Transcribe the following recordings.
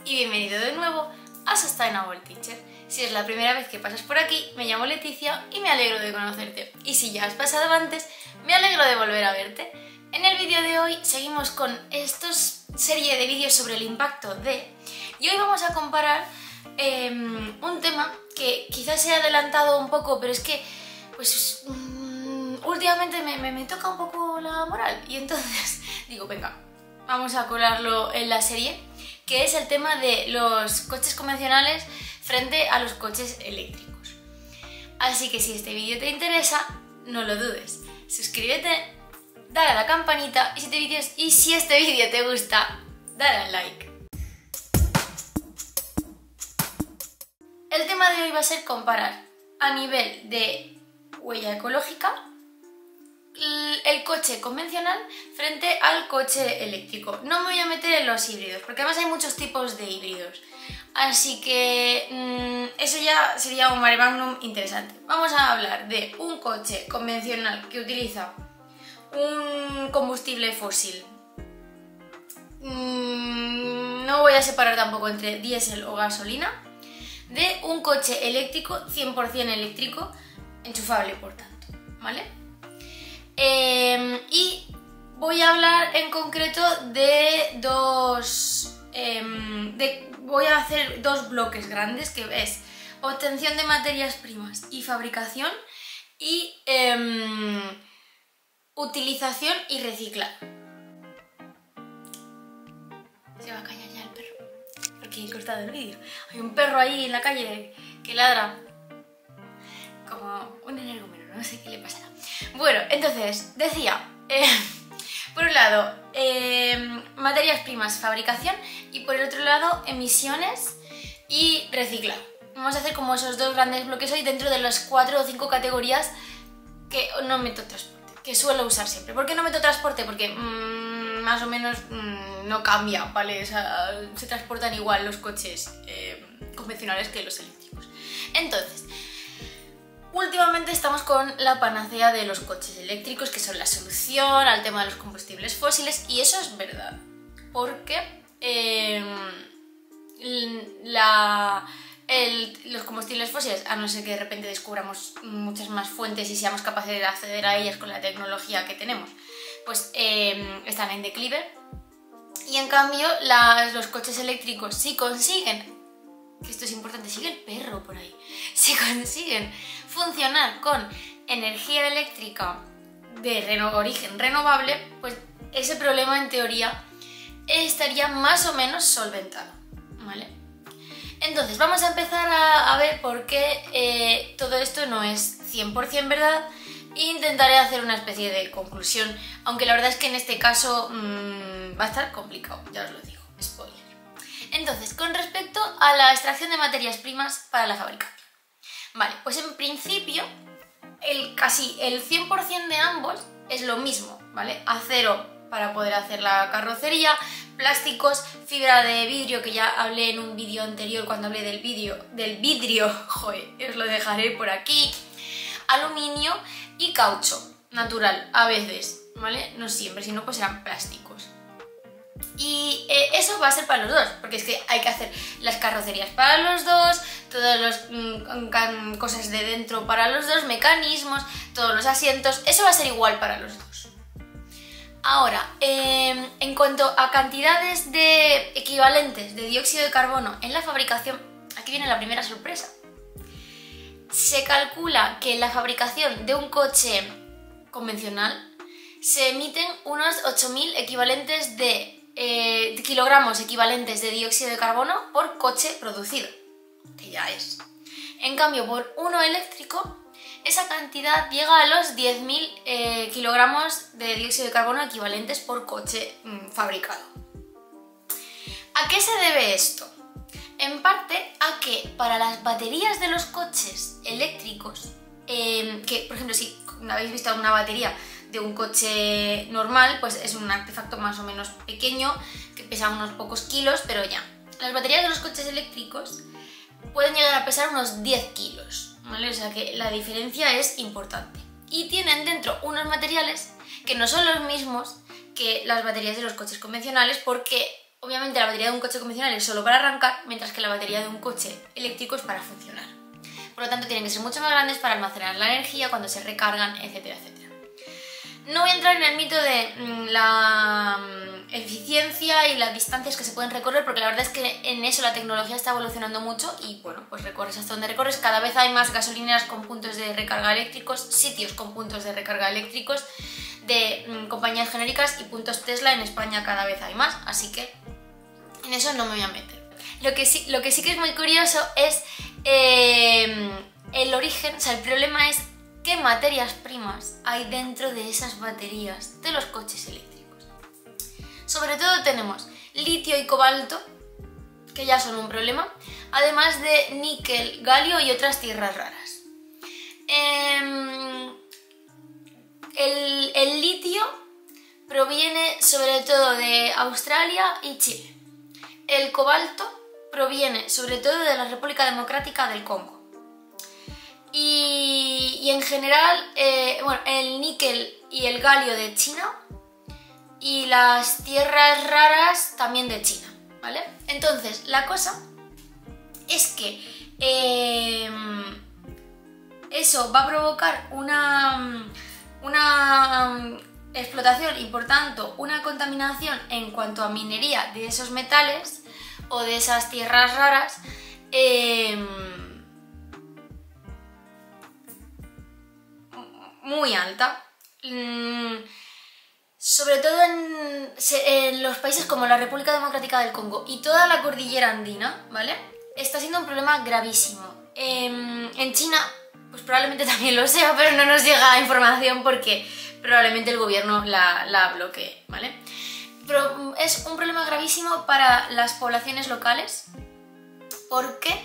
y bienvenido de nuevo a Sustainable Teacher. Si es la primera vez que pasas por aquí, me llamo Leticia y me alegro de conocerte. Y si ya has pasado antes, me alegro de volver a verte. En el vídeo de hoy seguimos con esta serie de vídeos sobre el impacto de... Y hoy vamos a comparar un tema que quizás se ha adelantado un poco, pero es que pues últimamente me toca un poco la moral. Y entonces digo, venga, vamos a colarlo en la serie, que es el tema de los coches convencionales frente a los coches eléctricos. Así que si este vídeo te interesa, no lo dudes, suscríbete, dale a la campanita y si este vídeo te gusta, dale al like. El tema de hoy va a ser comparar a nivel de huella ecológica el coche convencional frente al coche eléctrico. No me voy a meter en los híbridos, porque además hay muchos tipos de híbridos. Así que eso ya sería un mare magnum interesante. Vamos a hablar de un coche convencional que utiliza un combustible fósil. No voy a separar tampoco entre diésel o gasolina. De un coche eléctrico, 100% eléctrico, enchufable por tanto, ¿vale? Y voy a hablar en concreto de voy a hacer dos bloques grandes, que es obtención de materias primas y fabricación, y utilización y reciclaje. Se va a callar ya el perro, porque he cortado el vídeo. Hay un perro ahí en la calle que ladra como un energúmeno, no sé qué le pasará. Bueno, entonces, decía, por un lado, materias primas, fabricación, y por el otro lado, emisiones y reciclado. Vamos a hacer como esos dos grandes bloques hoy dentro de las 4 o 5 categorías que no meto transporte, que suelo usar siempre. ¿Por qué no meto transporte? Porque más o menos no cambia, ¿vale? O sea, se transportan igual los coches convencionales que los eléctricos. Entonces, últimamente estamos con la panacea de los coches eléctricos, que son la solución al tema de los combustibles fósiles, y eso es verdad, porque los combustibles fósiles, a no ser que de repente descubramos muchas más fuentes y seamos capaces de acceder a ellas con la tecnología que tenemos, pues están en declive. Y en cambio los coches eléctricos, si consiguen, que esto es importante, sigue el perro por ahí, si consiguen funcionar con energía eléctrica de origen renovable, pues ese problema en teoría estaría más o menos solventado, ¿vale? Entonces vamos a empezar a ver por qué todo esto no es 100% verdad, e intentaré hacer una especie de conclusión, aunque la verdad es que en este caso va a estar complicado, ya os lo digo, spoiler. Entonces, con respecto a la extracción de materias primas para la fabricación. Vale, pues en principio casi el 100% de ambos es lo mismo, ¿vale? Acero para poder hacer la carrocería, plásticos, fibra de vidrio, que ya hablé en un vídeo anterior cuando hablé del vidrio, joder, os lo dejaré por aquí, aluminio y caucho natural, a veces, ¿vale? No siempre, si no pues serán plásticos. Y eso va a ser para los dos, porque es que hay que hacer las carrocerías para los dos, todas las cosas de dentro para los dos, mecanismos, todos los asientos, eso va a ser igual para los dos. Ahora, en cuanto a cantidades de equivalentes de dióxido de carbono en la fabricación, aquí viene la primera sorpresa. Se calcula que en la fabricación de un coche convencional se emiten unos 8.000 equivalentes de kilogramos equivalentes de dióxido de carbono por coche producido, que ya es. En cambio, por uno eléctrico, esa cantidad llega a los 10.000 kilogramos de dióxido de carbono equivalentes por coche fabricado. ¿A qué se debe esto? En parte a que para las baterías de los coches eléctricos, que por ejemplo si habéis visto una batería de un coche normal, pues es un artefacto más o menos pequeño que pesa unos pocos kilos, pero ya. Las baterías de los coches eléctricos pueden llegar a pesar unos 10 kilos, ¿vale? O sea que la diferencia es importante. Y tienen dentro unos materiales que no son los mismos que las baterías de los coches convencionales, porque Obviamente la batería de un coche convencional es solo para arrancar, mientras que la batería de un coche eléctrico es para funcionar. Por lo tanto, tienen que ser mucho más grandes para almacenar la energía cuando se recargan, etcétera, etcétera. No voy a entrar en el mito de la eficiencia y las distancias que se pueden recorrer, porque la verdad es que en eso la tecnología está evolucionando mucho y bueno, pues recorres hasta donde recorres. Cada vez hay más gasolineras con puntos de recarga eléctricos, sitios con puntos de recarga eléctricos de compañías genéricas, y puntos Tesla en España cada vez hay más, así que en eso no me voy a meter. Lo que sí que es muy curioso es el origen, o sea, el problema es qué materias primas hay dentro de esas baterías de los coches eléctricos. Sobre todo tenemos litio y cobalto, que ya son un problema, además de níquel, galio y otras tierras raras. El litio proviene sobre todo de Australia y Chile. El cobalto proviene sobre todo de la República Democrática del Congo. Y en general, bueno, el níquel y el galio de China, y las tierras raras también de China, ¿vale? Entonces, la cosa es que eso va a provocar una explotación y por tanto una contaminación en cuanto a minería de esos metales o de esas tierras raras muy alta. Sobre todo en los países como la República Democrática del Congo y toda la cordillera andina, ¿vale? Está siendo un problema gravísimo. En China, pues probablemente también lo sea, pero no nos llega información porque probablemente el gobierno la bloquee, ¿vale? Pero es un problema gravísimo para las poblaciones locales porque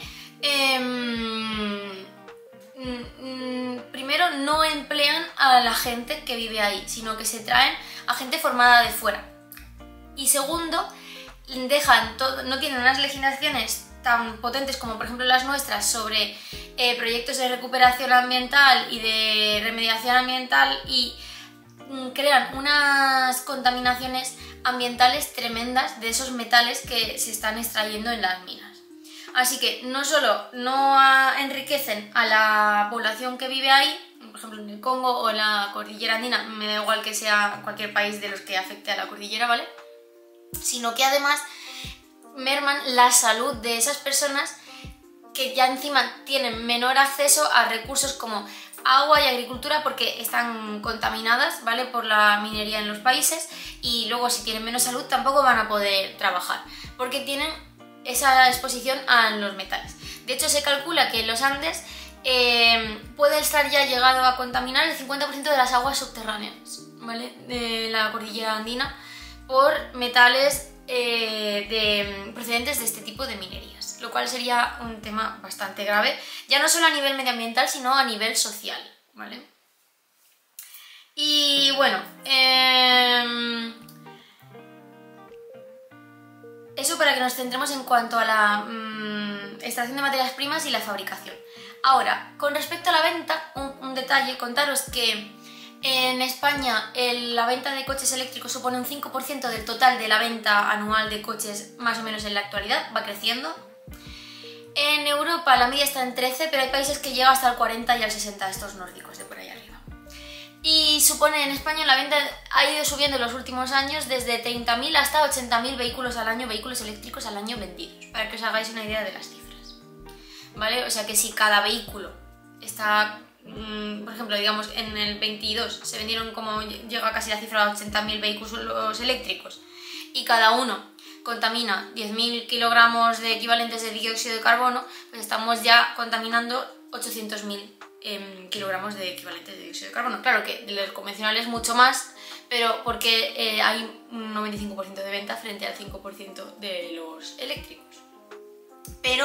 primero no emplean a la gente que vive ahí, sino que se traen a gente formada de fuera. Y segundo, no tienen unas legislaciones tan potentes como por ejemplo las nuestras sobre proyectos de recuperación ambiental y de remediación ambiental, y crean unas contaminaciones ambientales tremendas de esos metales que se están extrayendo en las minas. Así que no solo no enriquecen a la población que vive ahí, por ejemplo en el Congo o en la cordillera andina, me da igual que sea cualquier país de los que afecte a la cordillera, ¿vale? Sino que además merman la salud de esas personas que ya encima tienen menor acceso a recursos como agua y agricultura porque están contaminadas, ¿vale?, por la minería en los países, y luego si tienen menos salud tampoco van a poder trabajar porque tienen esa exposición a los metales. De hecho, se calcula que en los Andes puede estar ya llegado a contaminar el 50% de las aguas subterráneas, ¿vale?, de la cordillera andina por metales procedentes de este tipo de minerías, lo cual sería un tema bastante grave, ya no solo a nivel medioambiental, sino a nivel social, ¿vale? Y bueno, eso para que nos centremos en cuanto a la extracción de materias primas y la fabricación. Ahora, con respecto a la venta, un detalle, contaros que en España la venta de coches eléctricos supone un 5% del total de la venta anual de coches, más o menos en la actualidad, va creciendo. En Europa la media está en 13, pero hay países que llega hasta el 40 y al 60, estos nórdicos de por ahí arriba. Y supone, en España la venta ha ido subiendo en los últimos años desde 30.000 hasta 80.000 vehículos al año, vehículos eléctricos al año vendidos, para que os hagáis una idea de las cifras, ¿vale? O sea que si cada vehículo está, por ejemplo, digamos en el 22 se vendieron, como llega casi la cifra de 80.000 vehículos eléctricos, y cada uno contamina 10.000 kilogramos de equivalentes de dióxido de carbono, pues estamos ya contaminando 800.000 kilogramos de equivalentes de dióxido de carbono. Claro que de los convencionales mucho más, pero porque hay un 95% de venta frente al 5% de los eléctricos. Pero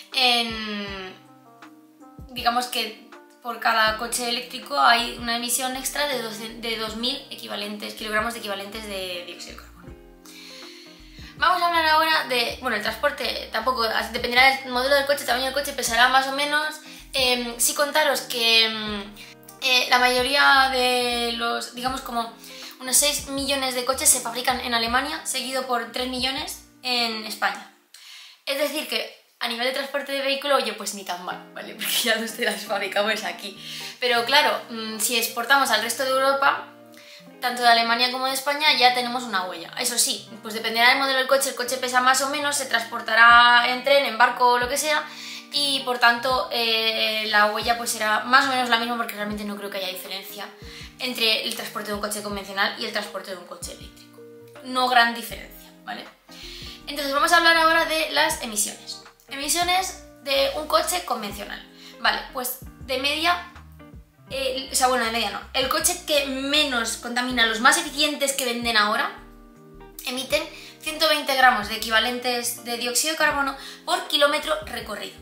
digamos que por cada coche eléctrico hay una emisión extra de 2.000 kilogramos de equivalentes de dióxido de carbono. Vamos a hablar ahora de, bueno, el transporte tampoco, dependerá del modelo del coche, el tamaño del coche, pesará más o menos. Sí contaros que la mayoría de los, digamos como unos 6 millones de coches se fabrican en Alemania, seguido por 3 millones en España. Es decir que a nivel de transporte de vehículo, oye, pues ni tan mal, ¿vale? Porque ya los fabricamos aquí. Pero claro, si exportamos al resto de Europa, tanto de Alemania como de España, ya tenemos una huella. Eso sí, pues dependerá del modelo del coche, el coche pesa más o menos, se transportará en tren, en barco o lo que sea, y por tanto la huella pues será más o menos la misma, porque realmente no creo que haya diferencia entre el transporte de un coche convencional y el transporte de un coche eléctrico. No gran diferencia, ¿vale? Entonces vamos a hablar ahora de las emisiones. Emisiones de un coche convencional. Vale, pues de media... de media no. El coche que menos contamina, los más eficientes que venden ahora, emiten 120 gramos de equivalentes de dióxido de carbono por kilómetro recorrido.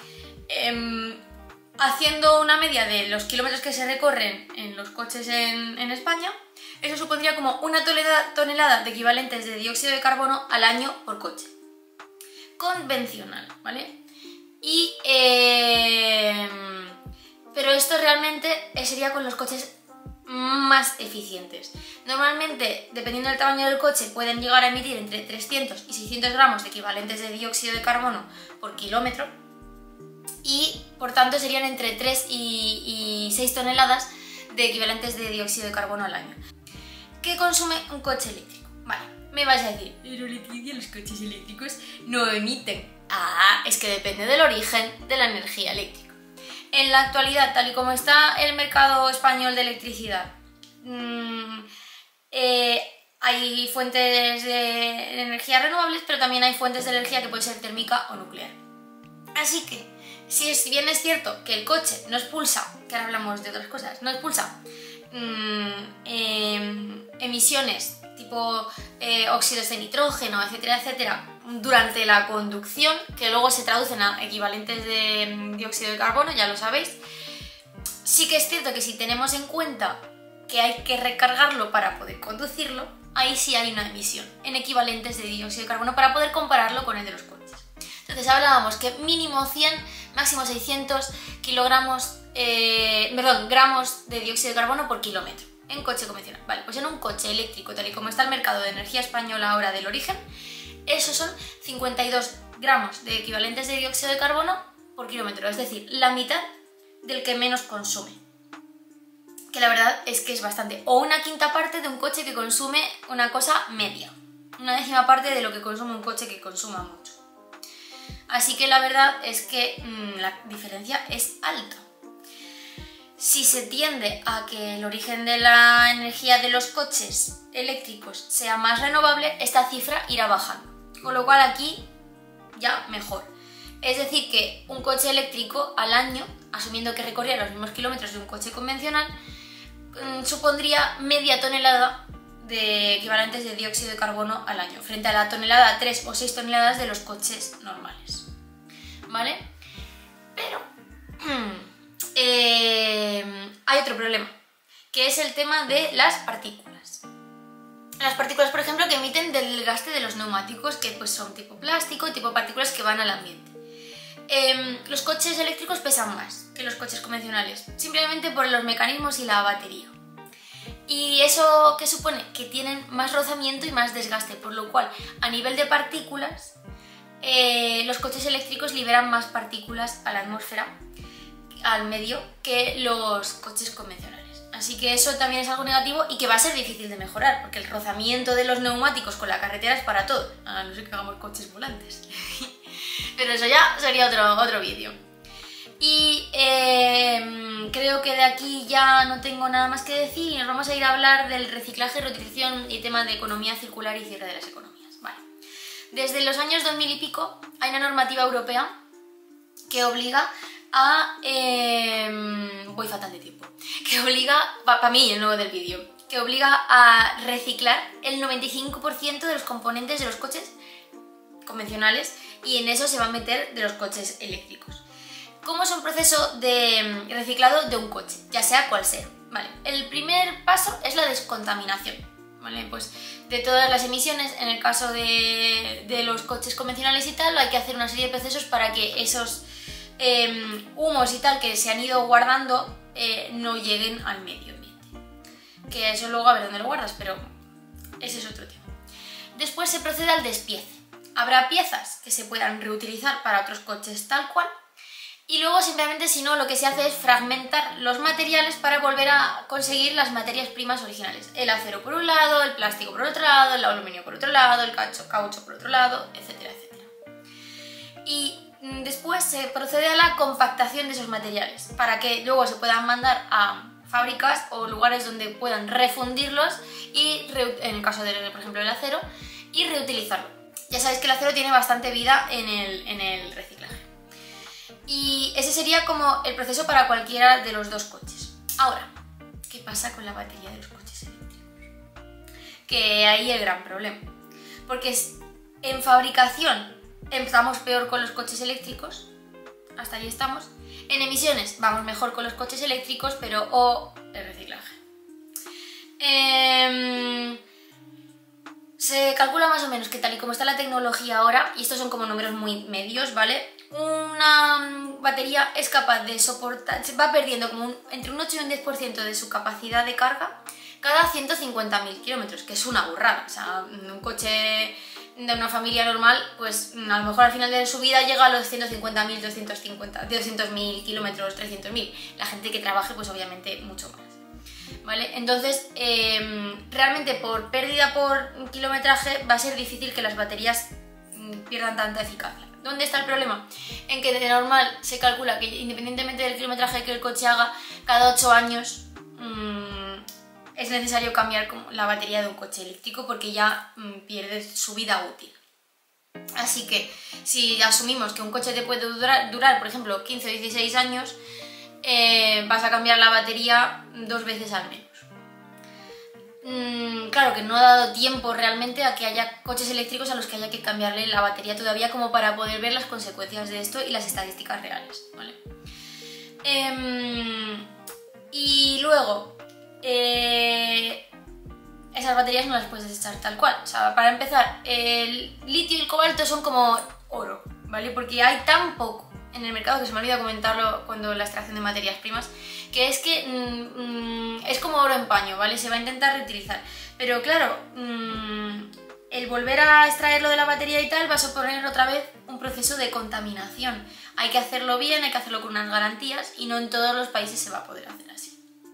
Haciendo una media de los kilómetros que se recorren en los coches en España, eso supondría como una tonelada de equivalentes de dióxido de carbono al año por coche convencional, ¿vale? Pero esto realmente sería con los coches más eficientes. Normalmente, dependiendo del tamaño del coche, pueden llegar a emitir entre 300 y 600 gramos de equivalentes de dióxido de carbono por kilómetro, y por tanto serían entre 3 y 6 toneladas de equivalentes de dióxido de carbono al año. ¿Qué consume un coche eléctrico? Vale, me vais a decir, pero Leticia, los coches eléctricos no emiten. Ah, es que depende del origen de la energía eléctrica. En la actualidad, tal y como está el mercado español de electricidad, hay fuentes de energía renovables, pero también hay fuentes de energía que puede ser térmica o nuclear. Así que, si bien es cierto que el coche no expulsa, que ahora hablamos de otras cosas, no expulsa emisiones tipo óxidos de nitrógeno, etcétera, etcétera, durante la conducción, que luego se traducen a equivalentes de dióxido de carbono, ya lo sabéis. Sí que es cierto que si tenemos en cuenta que hay que recargarlo para poder conducirlo, ahí sí hay una emisión en equivalentes de dióxido de carbono para poder compararlo con el de los coches. Entonces hablábamos que mínimo 100, máximo 600 gramos de dióxido de carbono por kilómetro en coche convencional. Vale, pues en un coche eléctrico, tal y como está el mercado de energía española ahora del origen, esos son 52 gramos de equivalentes de dióxido de carbono por kilómetro, es decir, la mitad del que menos consume. Que la verdad es que es bastante. O una quinta parte de un coche que consume una cosa media. Una décima parte de lo que consume un coche que consuma mucho. Así que la verdad es que la diferencia es alta. Si se tiende a que el origen de la energía de los coches eléctricos sea más renovable, esta cifra irá bajando. Con lo cual aquí ya mejor. Es decir que un coche eléctrico al año, asumiendo que recorría los mismos kilómetros de un coche convencional, supondría media tonelada de equivalentes de dióxido de carbono al año, frente a la tonelada, 3 o 6 toneladas de los coches normales. ¿Vale? Pero hay otro problema, que es el tema de las partículas. Las partículas, por ejemplo, que emiten del desgaste de los neumáticos, que pues son tipo plástico y tipo partículas que van al ambiente. Los coches eléctricos pesan más que los coches convencionales, simplemente por los mecanismos y la batería. ¿Y eso qué supone? Que tienen más rozamiento y más desgaste, por lo cual, a nivel de partículas, los coches eléctricos liberan más partículas a la atmósfera, al medio, que los coches convencionales. Así que eso también es algo negativo y que va a ser difícil de mejorar, porque el rozamiento de los neumáticos con la carretera es para todo, a no ser que hagamos coches volantes. Pero eso ya sería otro vídeo. Y creo que de aquí ya no tengo nada más que decir y nos vamos a ir a hablar del reciclaje, reutilización y tema de economía circular y cierre de las economías. Vale. Desde los años 2000 y pico hay una normativa europea que obliga a... voy fatal de tiempo. Que obliga, para mí el nuevo del vídeo, que obliga a reciclar el 95% de los componentes de los coches convencionales, y en eso se va a meter de los coches eléctricos. ¿Cómo es un proceso de reciclado de un coche? Ya sea cual sea. Vale. El primer paso es la descontaminación. ¿Vale? Pues de todas las emisiones, en el caso de los coches convencionales y tal, hay que hacer una serie de procesos para que esos humos y tal que se han ido guardando no lleguen al medio ambiente. Que eso luego a ver dónde lo guardas, pero ese es otro tema. Después se procede al despiece. habrá piezas que se puedan reutilizar para otros coches tal cual, y luego simplemente, si no, lo que se hace es fragmentar los materiales para volver a conseguir las materias primas originales. El acero por un lado, el plástico por otro lado, el aluminio por otro lado, el caucho por otro lado, etcétera, etcétera. Y después se procede a la compactación de esos materiales para que luego se puedan mandar a fábricas o lugares donde puedan refundirlos y, en el caso de, por ejemplo, el acero, y reutilizarlo. Ya sabéis que el acero tiene bastante vida en el reciclaje. Y ese sería como el proceso para cualquiera de los dos coches. Ahora, ¿qué pasa con la batería de los coches eléctricos? Que ahí el gran problema. Porque en fabricación empezamos peor con los coches eléctricos, hasta ahí estamos. En emisiones vamos mejor con los coches eléctricos, pero el reciclaje. Se calcula más o menos que tal y como está la tecnología ahora, y estos son como números muy medios, ¿vale? Una batería es capaz de soportar, se va perdiendo como entre un 8 y un 10% de su capacidad de carga cada 150.000 kilómetros, que es una burrada. O sea, un coche de una familia normal, pues a lo mejor al final de su vida llega a los 150.000, 200.000 kilómetros, 300.000. La gente que trabaje, pues obviamente mucho más. ¿Vale? Entonces, realmente por pérdida por kilometraje va a ser difícil que las baterías pierdan tanta eficacia. ¿Dónde está el problema? En que de normal se calcula que independientemente del kilometraje que el coche haga, cada 8 años es necesario cambiar la batería de un coche eléctrico porque ya pierde su vida útil. Así que si asumimos que un coche te puede durar, por ejemplo, 15 o 16 años, vas a cambiar la batería 2 veces al menos. Claro que no ha dado tiempo realmente a que haya coches eléctricos a los que haya que cambiarle la batería todavía, como para poder ver las consecuencias de esto y las estadísticas reales, ¿vale? Y luego, esas baterías no las puedes desechar tal cual. O sea, para empezar, el litio y el cobalto son como oro, ¿vale? Porque hay tan poco en el mercado, que se me olvida comentarlo cuando la extracción de materias primas, que es que es como oro en paño, ¿vale? Se va a intentar reutilizar. Pero claro, el volver a extraerlo de la batería y tal va a suponer otra vez un proceso de contaminación. Hay que hacerlo bien, hay que hacerlo con unas garantías, y no en todos los países se va a poder hacer así.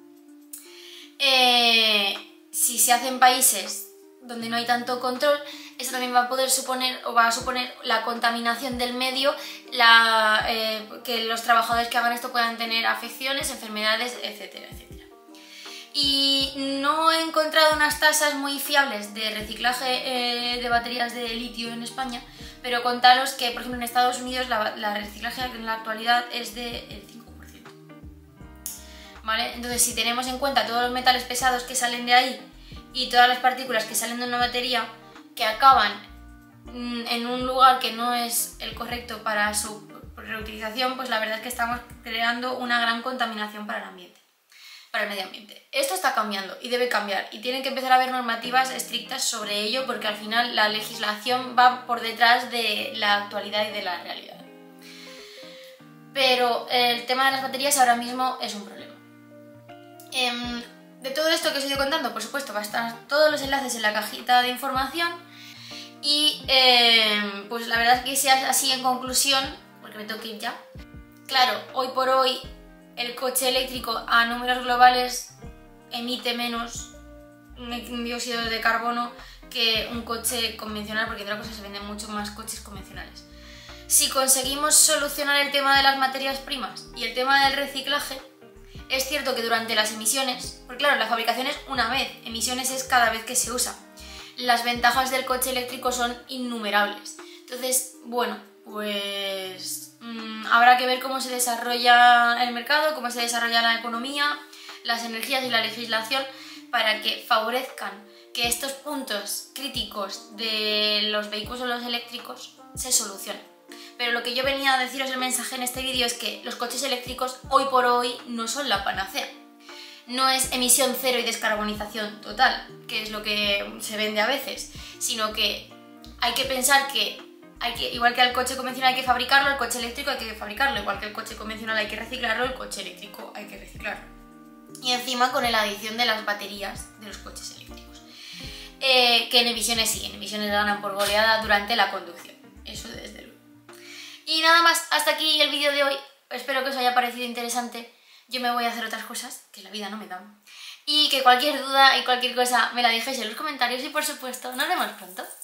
Si se hace en países donde no hay tanto control, eso también va a poder suponer, o va a suponer, la contaminación del medio, que los trabajadores que hagan esto puedan tener afecciones, enfermedades, etcétera, etcétera. Y no he encontrado unas tasas muy fiables de reciclaje de baterías de litio en España, pero contaros que, por ejemplo, en Estados Unidos la reciclaje en la actualidad es del 5%. ¿Vale? Entonces, si tenemos en cuenta todos los metales pesados que salen de ahí y todas las partículas que salen de una batería que acaban en un lugar que no es el correcto para su reutilización, pues la verdad es que estamos creando una gran contaminación para el ambiente, para el medio ambiente. Esto está cambiando y debe cambiar, y tienen que empezar a haber normativas estrictas sobre ello, porque al final la legislación va por detrás de la actualidad y de la realidad. Pero el tema de las baterías ahora mismo es un problema. De todo esto que os he ido contando, por supuesto, va a estar todos los enlaces en la cajita de información, y pues la verdad es que sea así en conclusión, porque me tengo que ir ya. Claro, hoy por hoy el coche eléctrico a números globales emite menos dióxido de carbono que un coche convencional, porque de otra cosa se venden mucho más coches convencionales. Si conseguimos solucionar el tema de las materias primas y el tema del reciclaje, es cierto que durante las emisiones, porque claro, la fabricación es una vez, emisiones es cada vez que se usa, las ventajas del coche eléctrico son innumerables. Entonces, bueno, pues habrá que ver cómo se desarrolla el mercado, cómo se desarrolla la economía, las energías y la legislación, para que favorezcan que estos puntos críticos de los vehículos eléctricos se solucionen. Pero lo que yo venía a deciros el mensaje en este vídeo es que los coches eléctricos hoy por hoy no son la panacea. No es emisión cero y descarbonización total, que es lo que se vende a veces, sino que hay que pensar que igual que al coche convencional hay que fabricarlo, el coche eléctrico hay que fabricarlo, igual que el coche convencional hay que reciclarlo, el coche eléctrico hay que reciclarlo. Y encima con la adición de las baterías de los coches eléctricos. Que en emisiones sí, en emisiones ganan por goleada durante la conducción. Eso desde luego. Y nada más, hasta aquí el vídeo de hoy. Espero que os haya parecido interesante. Yo me voy a hacer otras cosas que la vida no me da. Y que cualquier duda y cualquier cosa me la dejéis en los comentarios y por supuesto, nos vemos pronto.